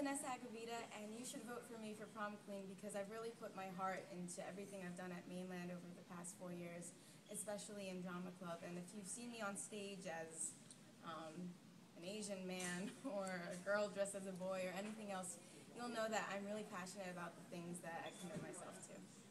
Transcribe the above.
Vanessa Agovida, and you should vote for me for prom queen because I've really put my heart into everything I've done at Mainland over the past 4 years, especially in drama club. And if you've seen me on stage as an Asian man or a girl dressed as a boy or anything else, you'll know that I'm really passionate about the things that I commit myself to.